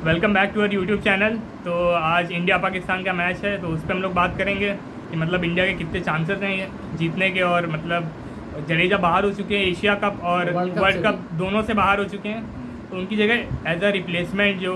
Welcome back to our YouTube channel. तो आज India Pakistan का मैच है, तो उस पर हम लोग बात करेंगे कि मतलब इंडिया के कितने चांसेस हैं जीतने के। और मतलब जडेजा बाहर हो चुके हैं एशिया कप और वर्ल्ड कप दोनों से बाहर हो चुके हैं, तो उनकी जगह एज अ रिप्लेसमेंट जो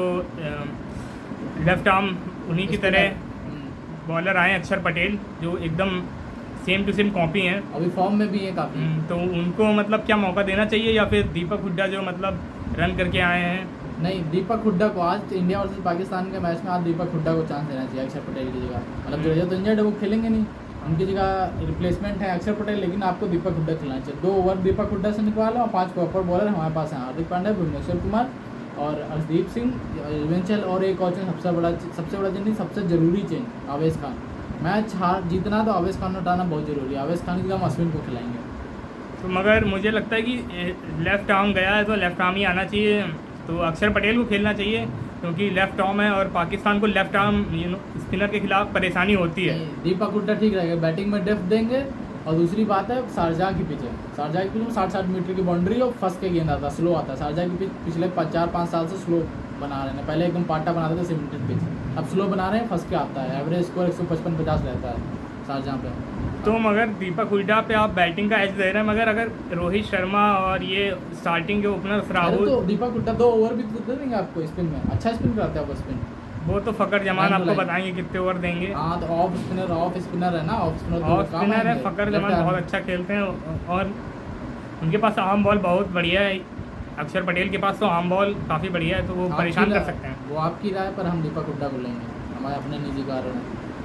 लेफ्ट आर्म उन्हीं की तरह बॉलर आए अक्षर पटेल, जो एकदम सेम टू सेम कॉपी हैं, अभी फॉर्म में भी है काफ़ी। तो उनको मतलब क्या मौका देना चाहिए, या फिर दीपक हुड्डा जो मतलब रन करके आए हैं? नहीं, दीपक हुड्डा को आज इंडिया वर्सेस पाकिस्तान के मैच में आज दीपक हुड्डा को चांस देना चाहिए अक्षर पटेल की जगह। मतलब जडेजा तो इंजर्ड है, वो खेलेंगे नहीं, उनकी जगह रिप्लेसमेंट है अक्षर पटेल, लेकिन आपको दीपक हुड्डा खिलाना चाहिए। 2 ओवर दीपक हुड्डा से निकालो और 5 प्रॉपर बॉलर हमारे पास हैं, हार्दिक पांड्या, भुवनेश्वर कुमार और अर्शदीप सिंह, युजवेंद्र चहल और एक और चेंज, सबसे बड़ा चेंज नहीं, सबसे ज़रूरी चेंज आवेश खान। मैच जीतना तो आवेश खान हटाना बहुत ज़रूरी है। आवेश खान की जगह हम अश्विन को खिलाएंगे। तो मगर मुझे लगता है कि लेफ्ट आर्म गया है तो लेफ्ट आर्म ही आना चाहिए, तो अक्षर पटेल को खेलना चाहिए, क्योंकि लेफ्ट आर्म है और पाकिस्तान को लेफ्ट आर्म स्पिनर के खिलाफ परेशानी होती है। दीपक हुड्डा ठीक रहेगा, बैटिंग में डेप्थ देंगे। और दूसरी बात है शारजाह की पिच है, शारजाह की पिच में 60-60 मीटर की बाउंड्री और फंस के गेंद आता है, स्लो आता है। शारजाह की पिच पिछले 4-5 साल से स्लो बना रहे हैं, पहले एकदम पाटा बनाते थे सीमेंटेड पिच, अब स्लो बना रहे हैं, फंस के आता है। एवरेज स्कोर 155-50 रहता है शारजाह पे। तो मगर दीपक हुड्डा पे आप बैटिंग का एज दे रहे हैं, मगर अगर रोहित शर्मा और ये स्टार्टिंग के ओपनर राहुल, तो दीपक हुड्डा 2 ओवर भी तो दे देंगे आपको स्पिन में, अच्छा स्पिन कराते हैं आपको स्पिन। वो तो फकर जमान आपको बताएंगे कितने ओवर देंगे। हाँ, तो ऑफ स्पिनर है ना, ऑफ स्पिनर है, फकर जमान बहुत अच्छा खेलते हैं और उनके पास आर्म बॉल बहुत बढ़िया है। अक्षर पटेल के पास तो आर्म बॉल काफ़ी बढ़िया है, तो वो परेशान कर सकते हैं। वो आपकी राय पर हम दीपक हुड्डा को लेंगे, हमारे अपने निजी कारण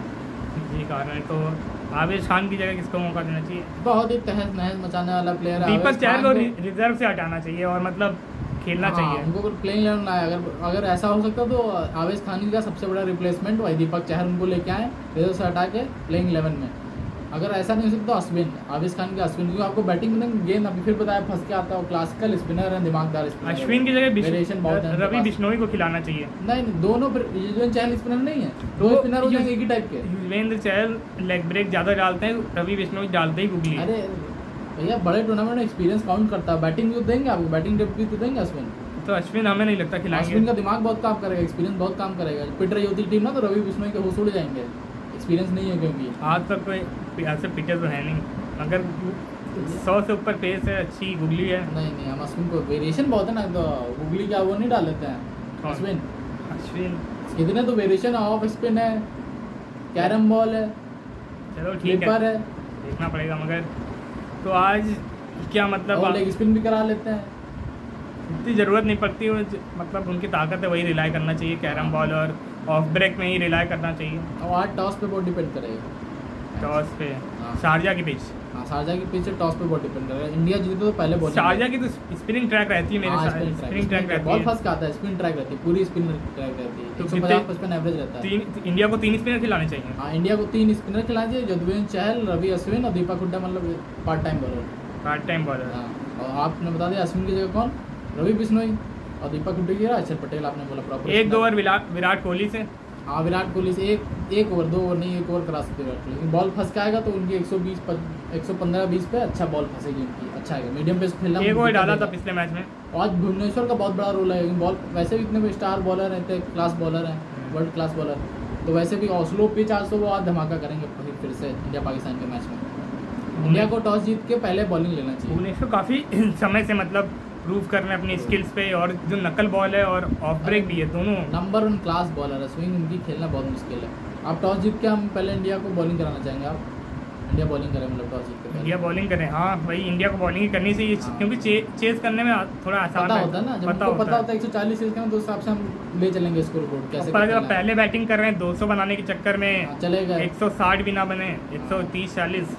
है। तो आवेश खान की जगह किसको मौका देना चाहिए? बहुत ही तहस नहस मचाने वाला प्लेयर है दीपक चहल को रिजर्व से हटाना चाहिए और मतलब खेलना चाहिए उनको। प्लेइंग 11 आए, अगर ऐसा हो सकता तो आवेश खान का सबसे बड़ा रिप्लेसमेंट वही दीपक चहल उनको लेके आए रिजर्व से हटा के प्लेइंग 11 में। अगर ऐसा नहीं हो सकता तो अश्विन, आवेश खान के अश्विन, क्योंकि आपको बैटिंग में गेंद अभी फिर बताया फंस के आता है, वो क्लासिकल स्पिनर है, दिमागदार स्पिनर। अश्विन की जगह रवि बिश्नोई को खिलाना चाहिए। नहीं, दोनों युजवेंद्र चहल स्पिनर नहीं है, 2 स्पिनर हो जाएंगे एक ही टाइप के। युजवेंद्र चहल लेग ब्रेक ज़्यादा डालते हैं, रवि बिश्नोई डालते ही गुगली। अरे भैया, बड़े टूर्नामेंट में एक्सपीरियंस काउंट करता है, बैटिंग भी देंगे आपको, बैटिंग डेप्थ भी तो देंगे अश्विन। तो अश्विन हमें नहीं लगता खिलाएंगे। अश्विन का दिमाग बहुत काम करेगा, एक्सपीरियंस बहुत काम करेगा। पिट रही होती टीम ना तो रवि बिश्नोई के होश उड़ जाएंगे, एक्सपीरियंस नहीं है क्योंकि आज तक कोई ऐसे पिटर तो है नहीं, अगर 100 से ऊपर पेस है, अच्छी गुगली है। नहीं, हम अश्विन को वेरिएशन बहुत है ना, तो गुगली क्या वो नहीं डाल लेते हैं अश्विन कितने तो वेरिएशन है, ऑफ स्पिन है, कैरम बॉल है, चलो ठीक है, देखना पड़ेगा। मगर तो आज क्या मतलब लेग स्पिन भी करा लेते हैं, इतनी ज़रूरत नहीं पड़ती, मतलब उनकी ताकत है, वही रिलाई करना चाहिए, कैरम बॉल और ऑफ ब्रेक में ही रिलाई करना चाहिए। और आज टॉस पे बहुत डिपेंड करेगा, टॉस पे शारजाह की पिच। हाँ, शारजाह की पिच टॉस पे बहुत डिपेंड करेगा। इंडिया जीते तो पहले बॉलिंग, शारजाह की तो स्पिनिंग ट्रैक रहती है, मेरे स्पिनिंग ट्रैक रहती है, बॉल फर्स्ट आता है, स्पिन ट्रैक रहती है, पूरी स्पिन ट्रैक रहती है, 150-55 एवरेज रहता है। इंडिया को 3 स्पिनर खिलाने चाहिए। हाँ, इंडिया को 3 स्पिनर खिलाने चाहिए, युजवेंद्र चहल, रवि अश्विन और दीपक हुड्डा, मतलब पार्ट टाइम बॉलर। हाँ, और आपने बता दिया अश्विन की जगह कौन, रवि बिश्नोई, और दीपक हुड्डा की अक्षर पटेल आपने बोला प्रॉपर। 1-2 ओवर विराट कोहली से। हाँ, विराट कोहली से 1 ओवर 2 ओवर नहीं, 1 ओवर करा सकते विराट कोहली, लेकिन बॉल फंस के आएगा तो उनकी 115-20 पे अच्छा बॉल फंसेगी उनकी, अच्छा है मीडियम पेस खेलना। 1 ओवर डाला था पिछले मैच में। आज भुवनेश्वर का बहुत बड़ा रोल है, बॉल वैसे भी इतने स्टार बॉलर रहते हैं, क्लास बॉलर हैं, वर्ल्ड क्लास बॉलर, तो वैसे भी स्लो पिच आज तो वो आज धमाका करेंगे फिर से इंडिया पाकिस्तान के मैच में। इंडिया को टॉस जीत के पहले बॉलिंग लेना चाहिए। भुवनेश्वर काफ़ी समय से मतलब प्रूव कर रहे हैं अपनी स्किल्स पे, और जो नकल बॉल है और ऑफ ब्रेक भी है, दोनों नंबर 1 क्लास बॉलर है, स्विंग उनकी खेलना बहुत मुश्किल है। आप टॉस जीत के हम पहले इंडिया को बॉलिंग कराना चाहेंगे, आप इंडिया बॉलिंग करें, मतलब टॉस जीत के इंडिया बॉलिंग करें। हाँ भाई, इंडिया को बॉलिंग ही करनी चाहिए, क्योंकि चेस करने में थोड़ा आसान होता है ना, जब पता होता है 140 चेस करना तो उस हिसाब से हम ले चलेंगे स्कोर बोर्ड कैसे। अगर आप पहले बैटिंग कर रहे हैं 200 बनाने के चक्कर में चलेगा, 160 भी ना बने, 130-40।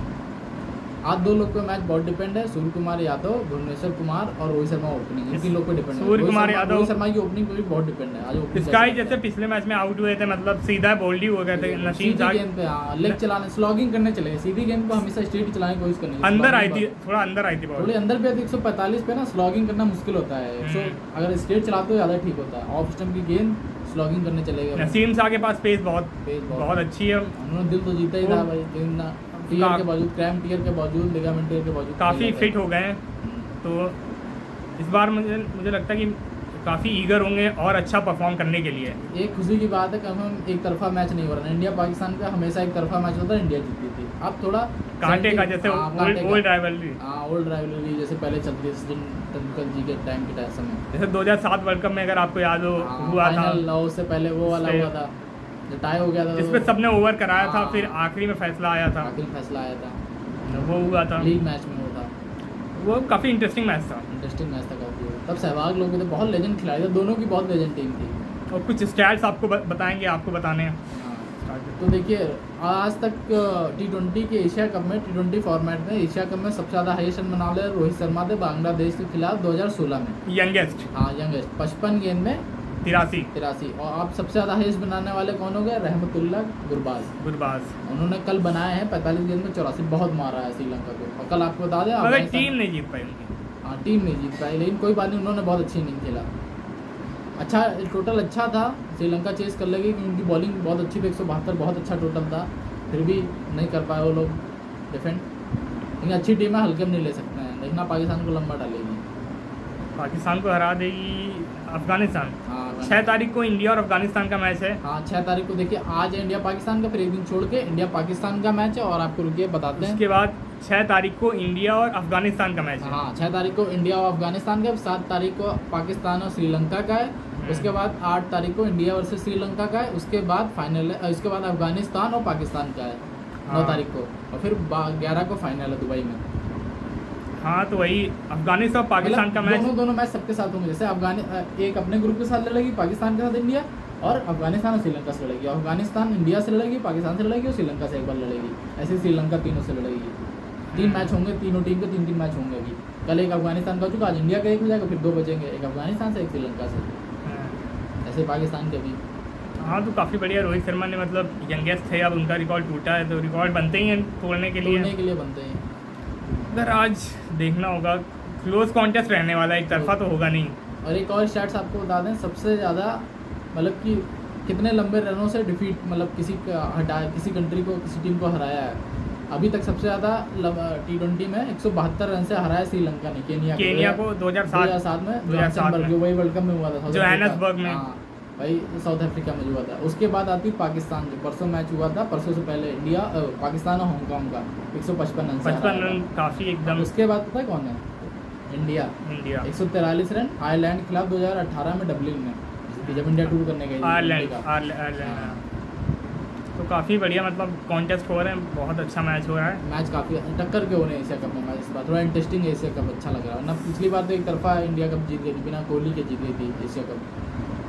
आज 2 लोग पे मैच बहुत डिपेंड है, सूर्य कुमार यादव, भुवनेश्वर कुमार और रोहित शर्मा ओपनिंग, इन 3 लोग पे डिपेंड है। सूर्य कुमार यादव, रोहित शर्मा की ओपनिंग पे भी बहुत डिपेंड है। आज स्काई जैसे पिछले मैच में आउट हुए थे, मतलब सीधा बोल्ड ही हो गए थे, नसीम गेंद पे लेग चलाने, स्लॉगिंग करने चले गए, सीधी गेंद को हमेशा स्ट्रेट चलाने की कोशिश करनी, अंदर आई थी, थोड़ा अंदर आई थी, थोड़ी अंदर पे 145 पे ना स्लॉगिंग करना मुश्किल होता है, अगर स्ट्रेट चलाते हो ज़्यादा ठीक होता है। ऑफ स्टंप की गेंद स्लॉगिंग करने चले गए। नसीम शाह के पास पेस बहुत अच्छी है, उन्होंने दिल तो जीता ही था भाई, टीयर के बावजूद, क्रैम टीयर के बावजूद, लिगामेंट टीयर के बावजूद काफ़ी फिट हो गए हैं। तो इस बार मुझे लगता है कि काफ़ी ईगर होंगे और अच्छा परफॉर्म करने के लिए। एक खुशी की बात है कि हम एक तरफा मैच नहीं हो रहा है। इंडिया पाकिस्तान का हमेशा एक तरफा मैच होता है, इंडिया जीतती थी। अब थोड़ा कांटे का जैसे ओल्ड राइवलरी, हाँ ओल्ड राइवलरी जैसे पहले चलती थी सचिन तेंदुलकर जी के टाइम के समय, जैसे 2007 वर्ल्ड कप में अगर आपको याद हो हुआ था, उससे पहले वो वाला हुआ था जो टाई हो गया था, जिसमें सबने ओवर कराया था, फिर आखिरी में फैसला आया था, आखिरी फैसला आया था, वो हुआ था लीग मैच में वो था। वो काफ़ी इंटरेस्टिंग मैच था। इंटरेस्टिंग मैच था काफ़ी। तब सहवाग लोग थे, बहुत लेजेंड खिलाड़ी थे, दोनों की बहुत लेजेंड टीम थी। और कुछ स्टैट्स आपको बताएंगे, आपको बताने हैं। तो देखिए आज तक T20 के एशिया कप में, T20 फॉर्मेट में एशिया कप में सबसे ज़्यादा हाईएस्ट रन बना रहे रोहित शर्मा थे बांग्लादेश के खिलाफ 2016 में, यंगेस्ट। हाँ यंगेस्ट, 55 गेंद में 83। और आप सबसे ज़्यादा हाईएस्ट बनाने वाले कौन हो गए? रहमतुल्लाह गुरबाज। उन्होंने कल बनाए हैं 45 गेंद में 84, बहुत मारा है श्रीलंका को। और कल आपको बता दें टीम नहीं जीत पाई उनकी, हाँ टीम नहीं जीत पाई, लेकिन कोई बात नहीं, उन्होंने बहुत अच्छी इनिंग खेला। अच्छा टोटल अच्छा था, श्रीलंका चेस कर लेगी क्योंकि उनकी बॉलिंग बहुत अच्छी थी, 172 बहुत अच्छा टोटल था, फिर भी नहीं कर पाए वो लोग डिफेंड। लेकिन अच्छी टीम है, हल्के में नहीं ले सकते हैं, देखना पाकिस्तान को लंबा डालेगी, पाकिस्तान को हरा देगी अफगानिस्तान। हाँ 6 तारीख को इंडिया और अफगानिस्तान का मैच है। हाँ 6 तारीख को देखिए, आज है इंडिया पाकिस्तान का, फिर एक दिन छोड़ के इंडिया पाकिस्तान का मैच है। और आपको रुकिए बताते हैं, उसके बाद 6 तारीख को इंडिया और अफगानिस्तान का मैच है। हाँ 6 तारीख को इंडिया और अफगानिस्तान का, 7 तारीख को पाकिस्तान और श्रीलंका का है, उसके बाद 8 तारीख को इंडिया वर्सेस श्रीलंका का है, उसके बाद फाइनल है, उसके बाद अफगानिस्तान और पाकिस्तान का है 9 तारीख को, और फिर 11 को फाइनल है दुबई में। हाँ तो वही अफगानिस्तान और पाकिस्तान का मैच, दोनों मैच सबके साथ होंगे। जैसे एक अपने ग्रुप के साथ लड़ेगी पाकिस्तान के साथ इंडिया, और अफगानिस्तान और श्रीलंका से लड़ेगी, अफगानिस्तान इंडिया से लड़ेगी, पाकिस्तान से लड़ेगी और श्रीलंका से एक बार लड़ेगी, ऐसे श्रीलंका तीनों से लड़ेगी। 3 मैच होंगे, तीनों टीम के 3 मैच होंगे। अभी कल एक अफगानिस्तान का हो चुका, आज इंडिया का एक हो जाएगा, फिर 2 बचेंगे, एक अफगानिस्तान से एक श्रीलंका से, ऐसे पाकिस्तान के भी। हाँ तो काफ़ी बढ़िया, रोहित शर्मा ने मतलब यंगेस्ट थे, अब उनका रिकॉर्ड टूटा है तो रिकॉर्ड बनते ही हैं तोड़ने के लिए बनते हैं। अगर आज देखना होगा, क्लोज कॉन्टेस्ट रहने वाला, एक तरफा तो होगा नहीं। और एक और स्टैट्स आपको बता दें, सबसे ज़्यादा मतलब कि कितने लंबे रनों से डिफीट, मतलब किसी कंट्री को, किसी टीम को हराया है। अभी तक सबसे ज़्यादा T20 में 172 रन से हराया श्रीलंका ने केनिया को 2007 में, जो वही वर्ल्ड कप में हुआ था जोहान्सबर्ग में, भाई साउथ अफ्रीका में हुआ था। उसके बाद आती पाकिस्तान, जो परसों मैच हुआ था, परसों से पहले इंडिया पाकिस्तान और हांगकांग का 155 रन, 55 रन काफ़ी एकदम। उसके बाद पता है कौन है? इंडिया 143 रन आयरलैंड के खिलाफ 2018 में डबलिन में, जब इंडिया टूर करने गई आयरलैंड। तो काफ़ी बढ़िया मतलब कॉन्टेस्ट हो रहे हैं, बहुत अच्छा मैच हो रहा है, मैच काफ़ी टक्कर के हो रहे हैं एशिया कप में मैच। इस बार थोड़ा इंटरेस्टिंग है एशिया कप, अच्छा लग रहा है ना। पिछली बार तो एक तरफा इंडिया कप जीत गई थी, बिना कोहली के जीत गई थी एशिया कप।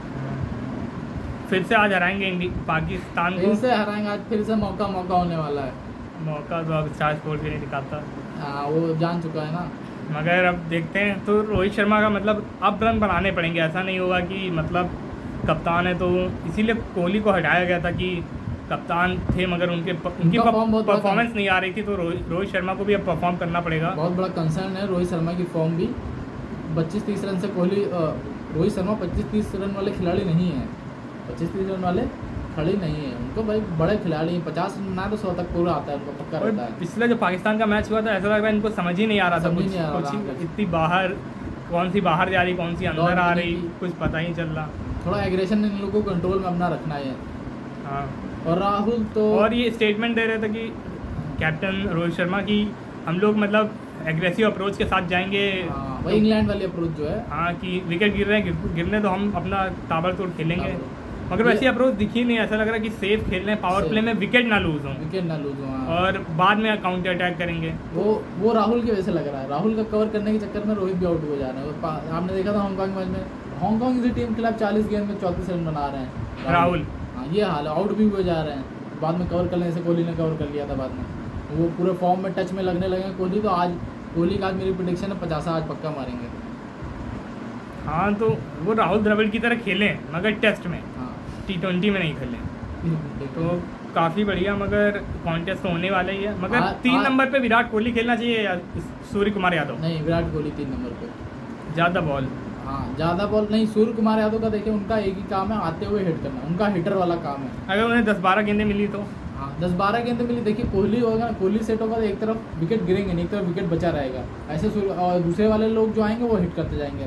फिर से आज हराएंगे पाकिस्तान को, फिर से हराएंगे आज, फिर से मौका होने वाला है। मौका तो अब स्टार स्पोर्ट भी नहीं दिखाता, हाँ वो जान चुका है ना। मगर अब देखते हैं, तो रोहित शर्मा का मतलब अब रन बनाने पड़ेंगे, ऐसा नहीं होगा कि मतलब कप्तान है तो इसीलिए कोहली को हटाया गया था कि कप्तान थे मगर उनकी परफॉर्मेंस नहीं आ रही थी, तो रोहित शर्मा को भी अब परफॉर्म करना पड़ेगा। बहुत बड़ा कंसर्न है रोहित शर्मा की फॉर्म भी। 25-30 रन से कोहली, रोहित शर्मा 25-30 रन वाले खिलाड़ी नहीं है, 25-30 रन वाले खड़े नहीं है उनको, भाई बड़े खिलाड़ी हैं। 50 रन ना तो 100 तक पूरा आता है उनको, पक्का रहता है। पिछला जो पाकिस्तान का मैच हुआ था, ऐसा लग रहा है इनको समझ ही नहीं आ रहा था, कुछ इतनी बाहर, कौन सी बाहर जा रही, कौन सी अंदर आ रही, कुछ पता ही चल रहा। थोड़ा एग्रेशन इन लोगों को कंट्रोल में अपना रखना है। हाँ और राहुल तो, और ये स्टेटमेंट दे रहे थे कि कैप्टन रोहित शर्मा की, हम लोग मतलब एग्रेसिव अप्रोच के साथ जाएंगे, वही इंग्लैंड वाली अप्रोच जो है, हाँ कि विकेट गिर रहे हैं, गिरने तो हम अपना ताबड़तोड़ खेलेंगे, मगर वैसी अप्रोच दिखी नहीं। ऐसा लग रहा है कि सेफ खेल रहे हैं, पावर प्ले में विकेट ना लूज हो, और बाद में काउंटर अटैक करेंगे। वो राहुल की वजह से लग रहा है, राहुल का कवर करने के चक्कर में रोहित भी आउट हो जा रहे हैं। आपने देखा था हांगकांग मैच में, हांगकांग की टीम के खिलाफ 40 गेंद में 34 रन बना रहे हैं राहुल। हाँ ये हाल है, आउट भी हुए जा रहे हैं, बाद में कवर करने से कोहली ने कवर कर लिया था बाद में, वो पूरे फॉर्म में टच में लगने लगे कोहली। तो आज कोहली का, आज मेरी प्रेडिक्शन है 50 आज पक्का मारेंगे। हाँ तो वो राहुल द्रविड़ की तरह खेलें, मगर टेस्ट में, T20 में नहीं खेलें, तो काफ़ी बढ़िया। मगर कॉन्टेस्ट तो होने वाला ही है, मगर 3 नंबर पे विराट कोहली खेलना चाहिए या सूर्य कुमार यादव? नहीं, विराट कोहली 3 नंबर पे, ज़्यादा बॉल, हाँ ज़्यादा बॉल नहीं। सूर्य कुमार यादव का देखिए, उनका एक ही काम है, आते हुए हिट करना, उनका हिटर वाला काम है। अगर उन्हें 10-12 गेंदें मिली तो, हाँ 10-12 गेंदें मिली, देखिए कोहली होगा, कोहली सेट होगा तो एक तरफ विकेट गिरेंगे नहीं, एक तरफ विकेट बचा रहेगा, ऐसे और दूसरे वाले लोग जो आएंगे वो हिट करते जाएंगे,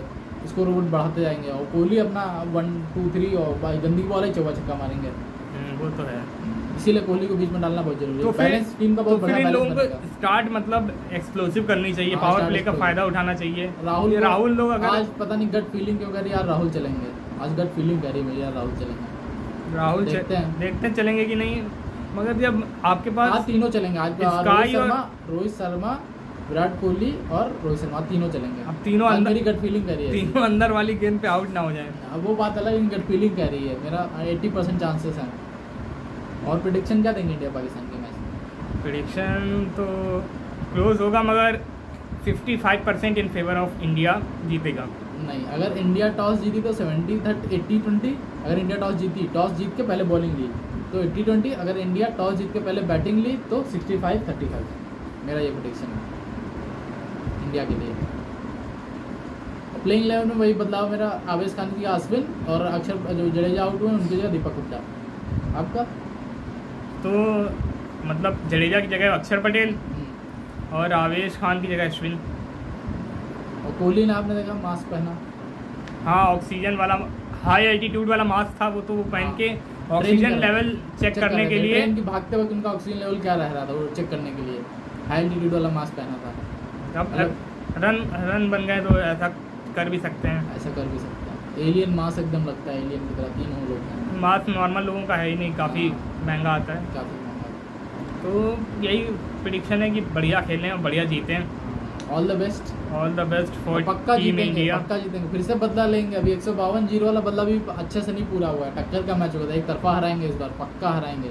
स्कोर बोर्ड बढ़ाते जाएंगे, और कोहली अपना 1 2 3 और गंदी बॉल है, चौका छक्का मारेंगे। वो तो है, इसीलिए कोहली को बीच में डालना बहुत जरूरी है। तो बैलेंस टीम का बहुत बड़ा फिर इन बैलेंस लोगों बनेगा। को स्टार्ट मतलब एक्सप्लोसिव करनी चाहिए, हाँ, पावर start प्ले का explosive। फायदा उठाना चाहिए। राहुल लोग अगर आज पता नहीं गट फीलिंग क्यों कह रही यार राहुल चलेंगे, आज गट फीलिंग कह रही भैया राहुल चलेंगे। देखते हैं चलेंगे कि नहीं, मगर जब आपके आज पास तीनों चलेंगे, आज स्काई और रोहित शर्मा, विराट कोहली और रोहित शर्मा तीनों चलेंगे। अब तीनों आज अंदर, मेरी गट फीलिंग कह रही है, तीनों अंदर वाली गेंद पे आउट ना हो जाए। अब वो बात अलग, गट फीलिंग कह रही है, मेरा 80% चांसेस हैं। और प्रेडिक्शन क्या देंगे इंडिया पाकिस्तान के मैच में? प्रेडिक्शन तो क्लोज होगा, मगर 55% इन फेवर ऑफ इंडिया जीतेगा। नहीं, अगर इंडिया टॉस जीती तो 80-20। अगर इंडिया टॉस जीत के पहले बॉलिंग ली तो 80-20। अगर इंडिया टॉस जीत के पहले बैटिंग ली तो 65-35। मेरा ये प्रेडिक्शन है इंडिया के लिए। प्लेइंग 11 में वही बदलाव मेरा, आवेश खान की अश्विन और अक्षर जो जडेजा आउट हुए उनकी जगह दीपक हुड्डा। आपका? तो मतलब जडेजा की जगह अक्षर पटेल और आवेश खान की जगह अश्विन। और कोहली ने आपने देखा मास्क पहना, हाँ ऑक्सीजन वाला हाई एल्टीट्यूड वाला मास्क था, वो तो वो पहन के हाँ, ऑक्सीजन लेवल चेक करने के लिए, ट्रेन की भागते वक्त उनका ऑक्सीजन लेवल क्या रह रहा था वो चेक करने के लिए हाई एल्टीट्यूड वाला मास्क पहना था। अब रन बन गए तो ऐसा कर भी सकते हैं, ऐसा कर भी सकते हैं। एलियन मास्क एकदम लगता है, एलियन की तरह तीनों लोग हैं। मास्क नॉर्मल लोगों का है ही नहीं, काफ़ी महंगा आता है। काफ़ी महंगा। तो यही प्रेडिक्शन है कि बढ़िया खेलें और बढ़िया जीतें। ऑल द बेस्ट फॉर पक्का टीम जीतेंगे, इंडिया। पक्का जीतेंगे। फिर से बदला लेंगे, अभी 152-0 वाला बदला भी अच्छे से नहीं पूरा हुआ है, टक्कर का मैच होगा था, एक तरफा हराएंगे इस बार, पक्का हराएंगे।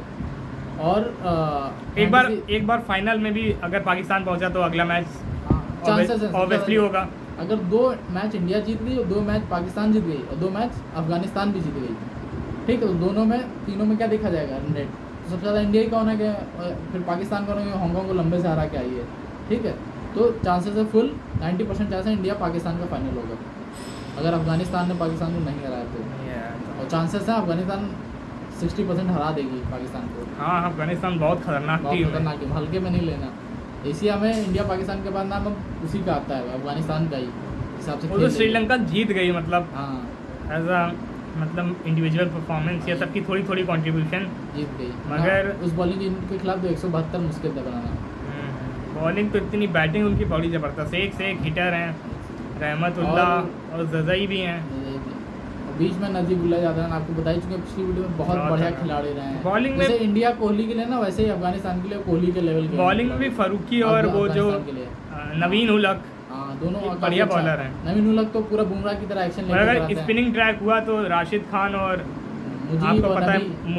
और एक बार फाइनल में भी अगर पाकिस्तान पहुंचा तो अगला मैच चांसेस ऑब्वियसली होगा। अगर 2 मैच इंडिया जीत गई और 2 मैच पाकिस्तान जीत गई और 2 मैच अफगानिस्तान भी जीत गई, ठीक है, तो दोनों में तीनों में क्या देखा जाएगा रन रेट, तो सबसे ज़्यादा इंडिया ही का होना है, फिर पाकिस्तान का होना है, हांगकांग को लंबे से हरा के आई है, ठीक है। तो चांसेस है फुल 90% चांस है इंडिया पाकिस्तान का फाइनल होगा, अगर अफगानिस्तान ने पाकिस्तान को नहीं हराया तो। और चांसेस है अफगानिस्तान 60% हरा देगी पाकिस्तान को। हाँ, अफगानिस्तान बहुत खतरनाक टीम है, खतरनाक है, हल्के में नहीं लेना। एशिया में इंडिया पाकिस्तान के बाद नाम अब उसी का आता है, अफगानिस्तान का ही हिसाब से। वो तो श्रीलंका जीत गई, मतलब हाँ एज अ मतलब इंडिविजुअल परफॉर्मेंस या सबकी थोड़ी थोड़ी कंट्रीब्यूशन जीत गई, मगर उस बॉलिंग के खिलाफ तो 172 मुश्किल था बनाना। बॉलिंग तो इतनी, बैटिंग उनकी बड़ी ज़बरदस्त, एक से एक हिटर हैं, रहमतुल्लाह और जज़ई भी हैं। बीच में नजीबुल्लाह जाता है, आपको बता ही चुके पिछली वीडियो में, बहुत बढ़िया खिलाड़ी रहे हैं बॉलिंग में। जैसे इंडिया कोहली के लिए ना, वैसे ही अफगानिस्तान के लिए कोहली के लेवल के बॉलिंग में भी फारूकी और वो जो नवीन उलक, हाँ दोनों बढ़िया बॉलर हैं। नवीन उलक तो पूरा बुमराह की तरह एक्शन लेकर अगर स्पिनिंग ट्रैक हुआ तो राशिद खान और आपको पता है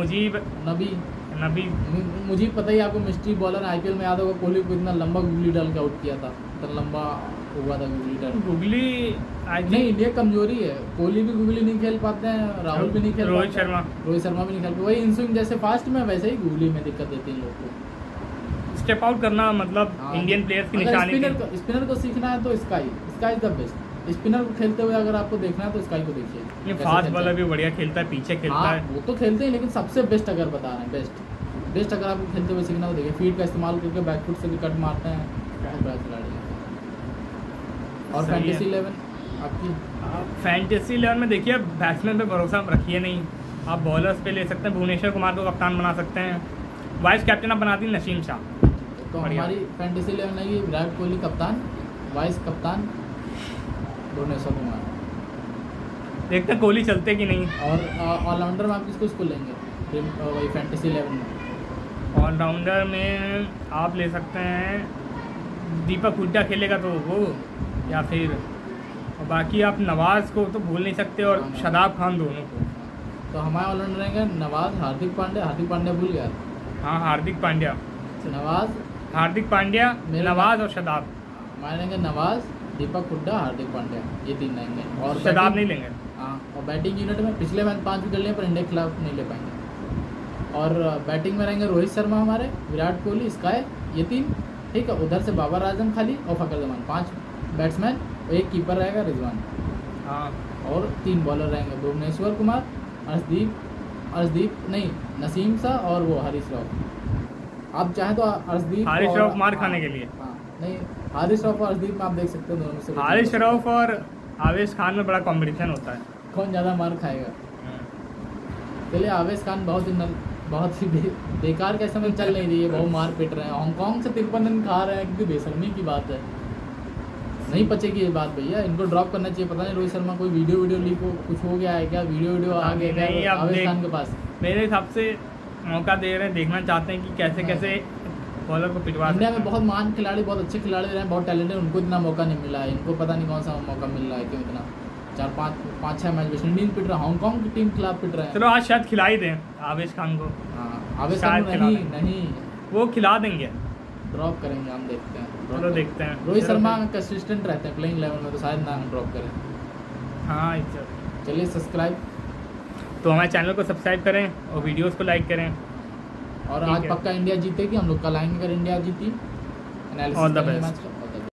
मुझे पता ही, आपको मिस्ट्री बॉलर आईपीएल में याद होगा, कोहली को इतना लंबा गुगली डाल के आउट किया था, इतना लंबा हुआ था गुगली डाल। गुगली नहीं, इंडिया कमजोरी है, कोहली भी गुगली नहीं खेल पाते हैं, राहुल भी नहीं खेल पाते, रोहित शर्मा भी नहीं खेल पाते, वही इनस्विंग जैसे फास्ट में वैसे ही गुगली में दिक्कत देती है लोग को। स्टेप आउट करना मतलब इंडियन प्लेयर्स की निशानी थी। स्पिनर को सीखना है तो स्काई द बेस्ट। स्पिनर को खेलते हुए अगर आपको देखना है तो स्काई को देखिए। फास्ट बॉलर भी बढ़िया खेलता है, पीछे खेलता है, वो तो खेलते हैं, लेकिन सबसे बेस्ट अगर बता रहे हैं, बेस्ट अगर आपको खेलते हुए सीखना हो, देखिए फीट का इस्तेमाल करके बैकफुट से भी कट मारते हैं, बहुत बड़ा खिलाड़ी है। और फैंटेसी 11 आपकी? फैंटेसी 11 में देखिए, बैट्समैन पे भरोसा रखिए नहीं, आप बॉलर्स पे ले सकते हैं। भुवनेश्वर कुमार को कप्तान बना सकते हैं, वाइस कैप्टन आप बना दी नसीम शाह। तो हमारी फैंटेसी 11 है विराट कोहली कप्तान, वाइस कप्तान भुवनेश्वर कुमार। देखते हैं कोहली चलते कि नहीं। और ऑलराउंडर में आप किसको लेंगे वही फैंटेसी 11 में? ऑलराउंडर में आप ले सकते हैं दीपक हुड्डा खेलेगा तो वो, या फिर और बाकी आप नवाज़ को तो भूल नहीं सकते, और शादाब खान दोनों को। तो हमारे ऑलराउंडर रहेंगे नवाज़, हार्दिक पांड्या भूल गया। हाँ, हार्दिक पांड्या, नवाज़ और शादाब। हमारे रहेंगे नवाज़, दीपक हुड्डा, हार्दिक पांड्या, ये 3 रहेंगे। और शादाब नहीं लेंगे। हाँ, और बैटिंग यूनिट में पिछले मैच 5 विकेट लिए पर इंडिया के खिलाफ नहीं ले पाएंगे। और बैटिंग में रहेंगे रोहित शर्मा हमारे, विराट कोहली, स्काई, ये 3, ठीक है। उधर से बाबर आजम खाली और फ़खर जमान, 5 बैट्समैन, एक कीपर रहेगा रिजवान। हाँ, और 3 बॉलर रहेंगे भुवनेश्वर कुमार, अर्शदीप नहीं, नसीम शाह और वो हारिस रॉफ। आप चाहे तो हारिस रॉफ मार खाने के लिए। हाँ, नहीं, हारिस रॉफ और अर्शदीप में आप देख सकते हो, दोनों में से हारिस रॉफ और आवेश खान में बड़ा कंपटीशन होता है, कौन ज़्यादा मार खाएगा। चलिए आवेश खान बहुत ही बेकार कैसे में चल नहीं रही है, बहुत मार पिट रहे हैं, हांगकांग से 53 रन खा रहे हैं, क्योंकि बेशर्मी की बात है, नहीं पचेगी ये बात भैया, इनको ड्रॉप करना चाहिए। पता नहीं रोहित शर्मा कोई वीडियो लीक हो, कुछ हो गया है क्या, वीडियो आ गया क्या आवेश खान के पास। मेरे हिसाब से मौका दे रहे हैं, देखना चाहते हैं कि कैसे कैसे बॉलर को पिटवा। इंडिया में बहुत महान खिलाड़ी, बहुत अच्छे खिलाड़ी रहे हैं, बहुत टैलेंटेड, उनको इतना मौका नहीं मिला है, इनको पता नहीं कौन सा मौका मिल रहा है, क्यों इतना 4-5-6 मैच वेस्ट इंडीज पिट रहा है, हांगकांग की टीम के खिलाफ पिट रहे हैं। चलो आज शायद खिला ही दें आवेश खान को। हाँ आवेश खान को नहीं वो खिला देंगे, ड्रॉप करेंगे, हम देखते हैं। चलो देखते हैं। रोहित शर्मा कंसिस्टेंट रहते हैं प्लेइंग लेवल में, तो शायद ना हम ड्रॉप करें। हाँ चलिए सब्सक्राइब, तो हमारे चैनल को सब्सक्राइब करें और वीडियोस को लाइक करें। और आज पक्का इंडिया जीतेगी, हम लोग कल आएंगे अगर इंडिया जीती, एनालिसिस करेंगे मैच का।